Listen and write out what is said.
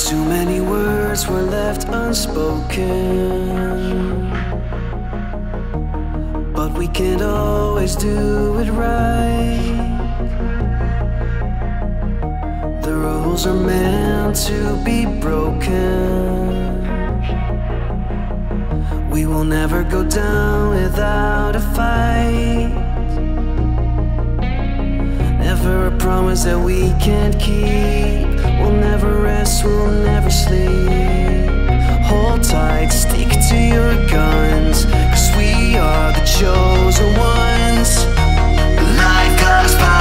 Too many words were left unspoken, but we can't always do it right. The rules are meant to be broken. We will never go down without a fight. Never a promise that we can't keep. We'll never rest, we'll never sleep. Hold tight, stick to your guns, 'cause we are the chosen ones. Life goes by.